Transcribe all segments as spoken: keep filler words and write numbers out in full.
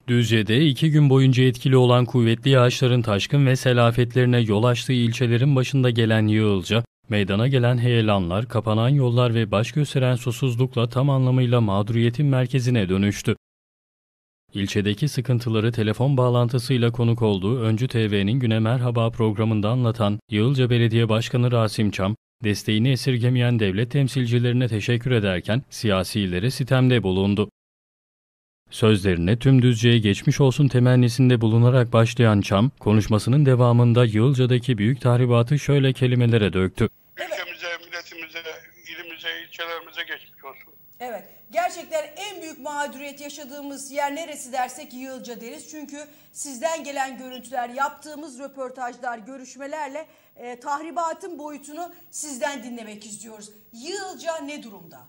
Düzce'de iki gün boyunca etkili olan kuvvetli yağışların taşkın ve sel afetlerine yol açtığı ilçelerin başında gelen Yığılca, meydana gelen heyelanlar, kapanan yollar ve baş gösteren susuzlukla tam anlamıyla mağduriyetin merkezine dönüştü. İlçedeki sıkıntıları telefon bağlantısıyla konuk olduğu Öncü T V'nin Güne Merhaba programında anlatan Yığılca Belediye Başkanı Rasim Çam, desteğini esirgemeyen devlet temsilcilerine teşekkür ederken siyasilere sitemde bulundu. Sözlerine tüm Düzce'ye geçmiş olsun temennisinde bulunarak başlayan Çam, konuşmasının devamında Yığılca'daki büyük tahribatı şöyle kelimelere döktü. Ülkemize, milletimize, ilimize, ilçelerimize geçmiş olsun. Evet, gerçekten en büyük mağduriyet yaşadığımız yer neresi dersek Yığılca deriz. Çünkü sizden gelen görüntüler, yaptığımız röportajlar, görüşmelerle e, tahribatın boyutunu sizden dinlemek istiyoruz. Yığılca ne durumda?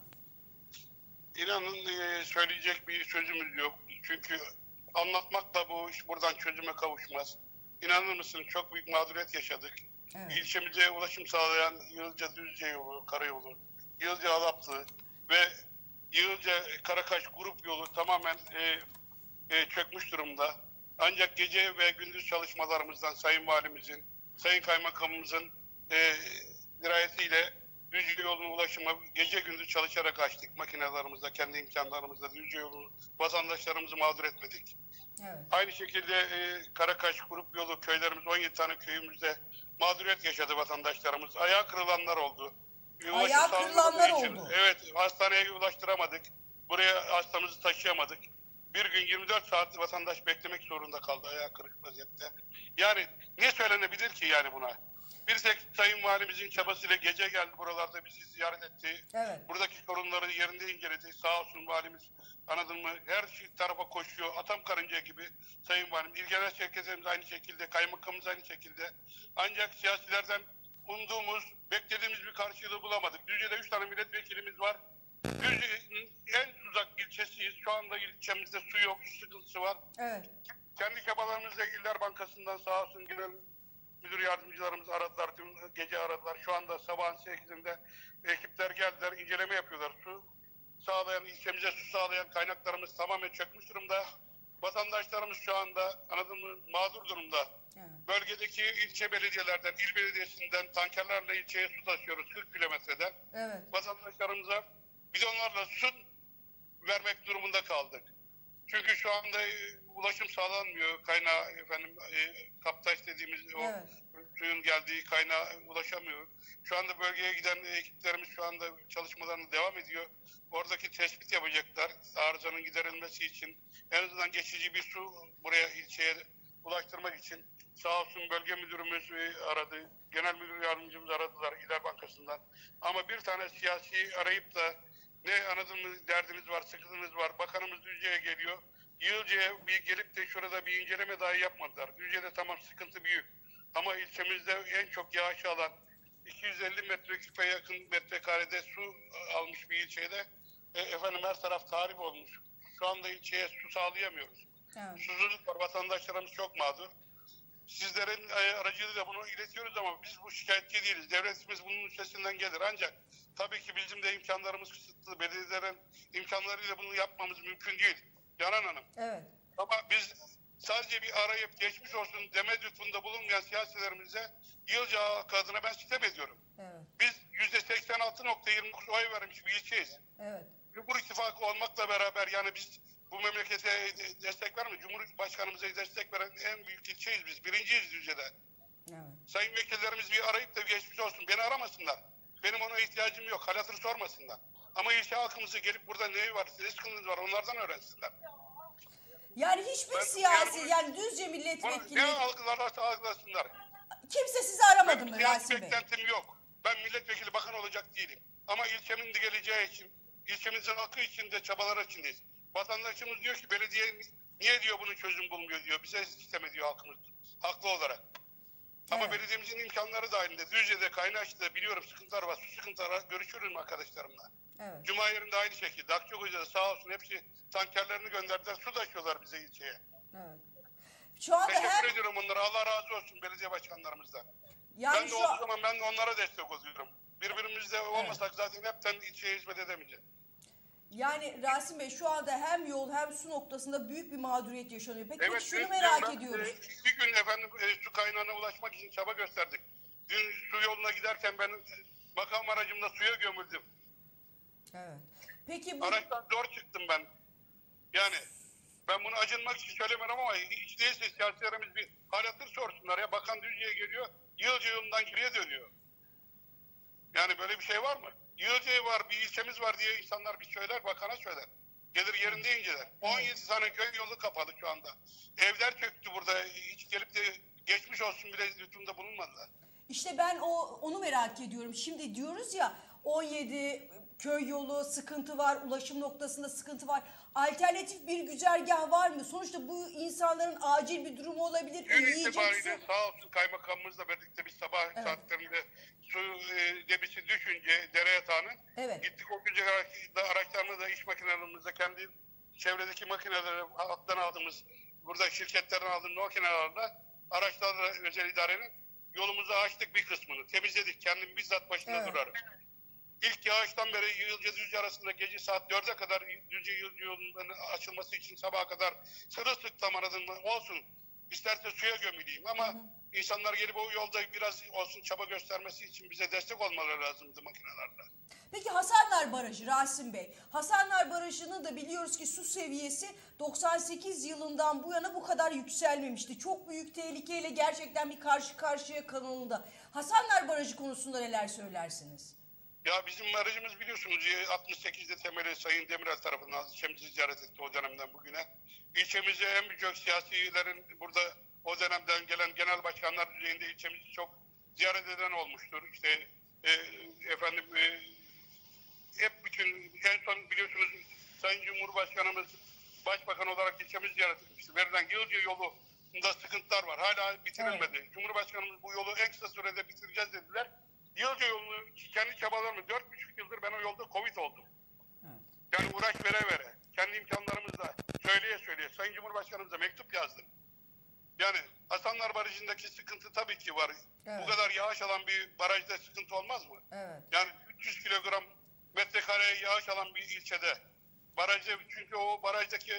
İnanın e, söyleyecek bir sözümüz yok. Çünkü anlatmakla bu iş buradan çözüme kavuşmaz. İnanır mısın çok büyük mağduriyet yaşadık. Evet. İlçemize ulaşım sağlayan Yığılca Düzce yolu, karayolu, Yığılca Alaplı ve Yığılca Karakaş grup yolu tamamen e, e, çökmüş durumda. Ancak gece ve gündüz çalışmalarımızdan Sayın Valimizin, Sayın Kaymakamımızın e, dirayetiyle Düzce yoluna ulaşımı gece gündüz çalışarak açtık. Makinelerimizle, kendi imkanlarımızla Düzce yolunu vatandaşlarımızı mağdur etmedik. Evet. Aynı şekilde e, Karakaş grup yolu köylerimiz on yedi tane köyümüzde mağduriyet yaşadı vatandaşlarımız. Ayağı kırılanlar oldu. Ayağı kırılanlar oldu. Evet, hastaneye ulaştıramadık. Buraya hastamızı taşıyamadık. Bir gün yirmi dört saat vatandaş beklemek zorunda kaldı ayağı kırık vaziyette. Yani ne söylenebilir ki yani buna? Bir tek Sayın Valimizin çabasıyla gece geldi buralarda bizi ziyaret etti. Evet. Buradaki sorunları yerinde inceledi. Sağ olsun valimiz, anladın mı? Her tarafa koşuyor. Atam karınca gibi Sayın Valim. İl Genel Şirketimiz aynı şekilde, kaymakamımız aynı şekilde. Ancak siyasilerden umduğumuz, beklediğimiz bir karşılığı bulamadık. Düzce'de üç tane milletvekilimiz var. Düzce'nin en uzak ilçesiyiz. Şu anda ilçemizde su yok, su sıkıntısı var. Evet. Kendi çabalarımızla İller Bankası'ndan sağ olsun genel müdür yardımcılarımız aradılar. Dün gece aradılar. Şu anda sabahın sekizinde ekipler geldiler, inceleme yapıyorlar. Su sağlayan, ilçemize su sağlayan kaynaklarımız tamamen çökmüş durumda. Vatandaşlarımız şu anda anladın mı mağdur durumda. Evet. Bölgedeki ilçe belediyelerden, il belediyesinden tankerlerle ilçeye su taşıyoruz kırk kilometreden. Evet. Vatandaşlarımıza bidonlarla su vermek durumunda kaldık. Çünkü şu anda e, ulaşım sağlanmıyor. Kaynağı efendim e, kaptaş dediğimiz o evet. suyun geldiği kaynağa ulaşamıyor. Şu anda bölgeye giden ekiplerimiz şu anda çalışmalarına devam ediyor. Oradaki tespit yapacaklar. Arızanın giderilmesi için en azından geçici bir su buraya ilçeye ulaştırmak için sağ olsun bölge müdürümüz aradı. Genel müdür yardımcımız aradılar İller Bankası'ndan. Ama bir tane siyasi arayıp da ne anladın mı derdiniz var, sıkıntınız var. Bakanımız Düzce'ye geliyor. Yığılca'ya bir gelip de şurada bir inceleme dahi yapmadılar. Düzce'de tamam sıkıntı büyük. Ama ilçemizde en çok yağış alan iki yüz elli metreküpe yakın metrekarede su almış bir ilçede e, efendim her taraf tahrip olmuş. Şu anda ilçeye su sağlayamıyoruz. Evet. Susuzluk var. Vatandaşlarımız çok mağdur. Sizlerin aracılığıyla bunu iletiyoruz ama biz bu şikayetçi değiliz. Devletimiz bunun üstesinden gelir. Ancak tabii ki bizim de imkanlarımız kısıtlı. Belediyelerin imkanlarıyla bunu yapmamız mümkün değil. Canan Hanım. Evet. Ama biz sadece bir arayıp geçmiş olsun deme lütfunda bulunmayan siyasilerimize Yığılca adına ben sitem ediyorum. Evet. Biz yüzde seksen altı nokta yirmi dokuz oy vermiş bir ilçeyiz. Evet. Cumhur İttifakı olmakla beraber yani biz bu memlekete destek vermiyor. Cumhurbaşkanımıza destek veren en büyük ilçeyiz biz. Birinciyiz Düzce'de. Evet. Sayın vekillerimiz bir arayıp da geçmiş olsun. Beni aramasınlar. Benim ona ihtiyacım yok. Hal hatır sormasınlar. Ama ilçe halkımızı gelip burada ne var, ne sıkıntınız var onlardan öğrensinler. Yani hiçbir ben, siyasi yani, yani Düzce milletvekili... Ne algılarlarsa algılasınlar. Kimse sizi aramadı mı Rasim Bey? Beklentim yok. Ben milletvekili bakan olacak değilim. Ama ilçemin de geleceği için, ilçemizin hakkı için de çabalar içindeyiz. Vatandaşımız diyor ki belediye niye diyor bunun çözüm bulmuyor diyor. Bize sistem ediyor halkımız. Haklı olarak. Ama evet. Belediyemizin imkanları dahilinde. Düzce'de, Kaynaş'ta biliyorum sıkıntılar var. Su sıkıntıları var. Görüşürüm arkadaşlarımla. Evet. Cuma yerinde aynı şekilde. Akçakoca'da sağ olsun hepsi tankerlerini gönderdiler. Su taşıyorlar bize ilçeye. Evet. Şu anda Teşekkür her... ediyorum onlara. Allah razı olsun belediye başkanlarımızdan. Yani ben de şu... o zaman ben de onlara destek oluyorum. Birbirimizle olmasak evet. Zaten hepten ilçeye hizmet edemeyeceğiz. Yani Rasim Bey şu anda hem yol hem su noktasında büyük bir mağduriyet yaşanıyor. Peki, Evet, peki şunu dün- merak dün ben, ediyoruz. e, iki gün efendim e, su kaynağına ulaşmak için çaba gösterdik. Dün su yoluna giderken ben e, makam aracımla suya gömüldüm. Evet. Peki bu Araçtan zor çıktım ben. Yani ben bunu acınmak için söylemiyorum ama hiç değilse siyasetlerimiz bir hal hatır sorsunlar ya. Bakan Düzce'ye geliyor, Yılca yolundan geriye dönüyor. Yani böyle bir şey var mı? Yılca var, bir ilçemiz var diye insanlar bir söyler, bakana söyler. Gelir yerinde inceler. on yedi tane köy yolu kapalı şu anda. Evler çöktü burada. Hiç gelip de geçmiş olsun bile lütfunda bulunmadılar. işte ben o onu merak ediyorum. Şimdi diyoruz ya on yedi köy yolu sıkıntı var, ulaşım noktasında sıkıntı var. Alternatif bir güzergah var mı? Sonuçta bu insanların acil bir durumu olabilir. Gün Yiyecek itibariyle su- sağ olsun kaymakamımızla birlikte biz sabah Evet. saatlerinde su e, debisi düşünce dere yatağının Evet. gittik o güzel araç- araçlarını da iş makinelerimizle kendi çevredeki makineleri alttan aldığımız burada şirketlerin aldığımız makinelerle araçlarla özel idarenin yolumuzu açtık bir kısmını. Temizledik. Kendim bizzat başında Evet. durarım. İlk yağıştan beri Yılca Düzce arasında gece saat dörde kadar Düzce Yılca yolunun açılması için sabaha kadar sırılsıklam aradım olsun. İsterse suya gömüleyim ama hı hı. insanlar gelip o yolda biraz olsun çaba göstermesi için bize destek olmaları lazımdı makinelerle. Peki Hasanlar Barajı Rasim Bey. Hasanlar Barajı'nın da biliyoruz ki su seviyesi doksan sekiz yılından bu yana bu kadar yükselmemişti. Çok büyük tehlikeyle gerçekten bir karşı karşıya kanalında. Hasanlar Barajı konusunda neler söylersiniz? Ya bizim barajımız biliyorsunuz altmış sekizde temeli Sayın Demirel tarafından ilçemizi ziyaret etti o dönemden bugüne. İlçemize en büyük siyasilerin burada o dönemden gelen genel başkanlar düzeyinde ilçemizi çok ziyaret eden olmuştur. İşte e, efendim e, hep bütün en son biliyorsunuz Sayın Cumhurbaşkanımız Başbakan olarak ilçemizi ziyaret etmişti. Verilen Yılca yolunda sıkıntılar var. Hala bitirilmedi. Evet. Cumhurbaşkanımız bu yolu en kısa sürede bitireceğiz dediler. Yılca yolunu kendi çabalarımla dört buçuk yıldır ben o yolda Covid oldum. Evet. Yani uğraş vere vere. Kendi imkanlarımızla söyleye söyleye. Sayın Cumhurbaşkanımıza mektup yazdım. Yani Hasanlar Barajı'ndaki sıkıntı tabii ki var. Evet. Bu kadar yağış alan bir barajda sıkıntı olmaz mı? Evet. Yani üç yüz kilogram metrekareye yağış alan bir ilçede barajda çünkü o barajdaki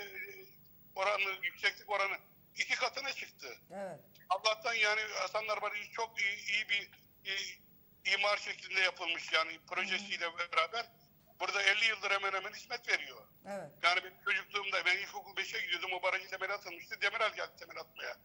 oranı, yükseklik oranı iki katına çıktı. Evet. Allah'tan yani Hasanlar Barajı çok iyi, iyi bir iyi, imar şeklinde yapılmış yani projesiyle Hı-hı. beraber. Burada elli yıldır hemen hemen hizmet veriyor. Evet. Yani benim çocukluğumda ben ilkokul beşe gidiyordum o barajı temel atılmıştı. Demirel geldi temel atmaya.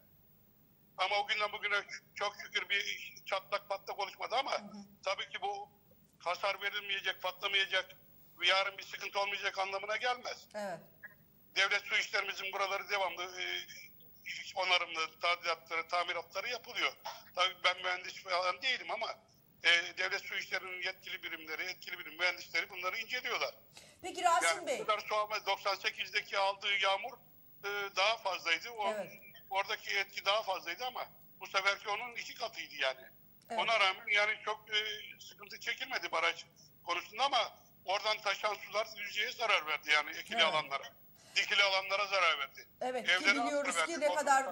Ama o günden bugüne çok şükür bir çatlak patlak oluşmadı ama Hı-hı. tabii ki bu hasar verilmeyecek, patlamayacak, yarın bir sıkıntı olmayacak anlamına gelmez. Evet. Devlet su işlerimizin buraları devamlı e, onarımlı, tadilatları, tamiratları yapılıyor. Tabii ben mühendis falan değilim ama e, devlet su işlerinin yetkili birimleri, yetkili birim mühendisleri bunları inceliyorlar. Peki Rasim yani Bey. Bu kadar su almaz. doksan sekizdeki aldığı yağmur e, daha fazlaydı. O, evet. Oradaki etki daha fazlaydı ama bu seferki onun iki katıydı yani. Evet. Ona rağmen yani çok e, sıkıntı çekilmedi baraj konusunda ama oradan taşan sular Düzce'ye zarar verdi yani ekili evet. alanlara. Dikili alanlara zarar verdi. Evet Evlere ki biliyoruz ki ne kadar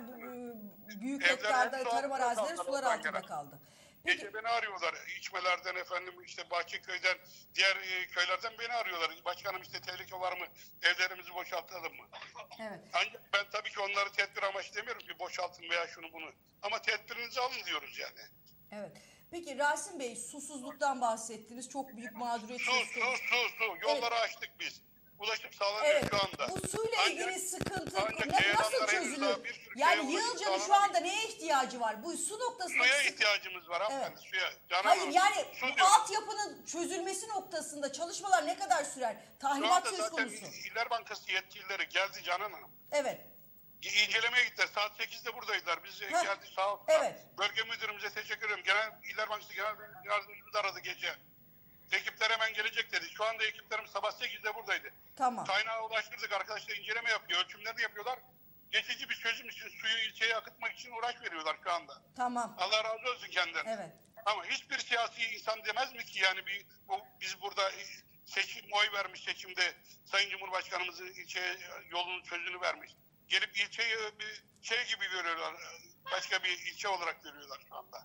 büyük miktarda tarım arazileri sular altında gelen. kaldı. Peki. Gece beni arıyorlar. İçmelerden efendim işte Bahçeköy'den diğer e, köylerden beni arıyorlar. Başkanım işte tehlike var mı? Evlerimizi boşaltalım mı? Evet. Ancak ben tabii ki onları tedbir amaçlı demiyorum ki boşaltın veya şunu bunu. Ama tedbirinizi alın diyoruz yani. Evet. Peki Rasim Bey susuzluktan bahsettiniz. Çok büyük mağduriyet. Su, su, su, su. Yolları evet. açtık biz. Ulaşım sağlanıyor evet. şu anda. Bu suyla ancak, ilgili sıkıntı ne, nasıl çözülür? Yani Yılca'nın şu anda neye ihtiyacı var? Bu su noktasında... Suya ihtiyacımız var hanımefendi, evet. suya. Canım Hayır yani su bu altyapının çözülmesi noktasında çalışmalar ne kadar sürer? Tahribat söz konusu. Şu anda zaten İller Bankası yetkilileri geldi Canan Hanım. Evet. İncelemeye gittiler. Saat sekizde buradaydılar. Biz Heh. geldik sağ olsun. Evet. Bölge müdürümüze teşekkür ederim. Genel İller Bankası Genel Yardımcımız aradı gece. Ekipler hemen gelecek dedi. Şu anda ekiplerimiz sabah sekizde buradaydı. Tamam. Kaynağı ulaştırdık. Arkadaşlar inceleme yapıyor. Ölçümlerini yapıyorlar. Geçici bir çözüm için suyu ilçeye akıtmak için uğraş veriyorlar şu anda. Tamam. Allah razı olsun kendinden. Evet. Ama hiçbir siyasi insan demez mi ki yani bir o, biz burada seçim oy vermiş seçimde Sayın Cumhurbaşkanımızın ilçeye yolunun sözünü vermiş. Gelip ilçeyi bir şey gibi görüyorlar. Başka bir ilçe olarak görüyorlar şu anda.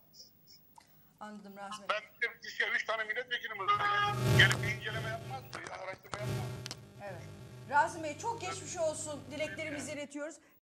Anladım Rasim Bey. Ben işte üç tane milletvekilim gelip bir inceleme yapmaz mı? Araştırma yapmaz mı? Evet. Rasim Bey çok geçmiş olsun. Dileklerimizi iletiyoruz.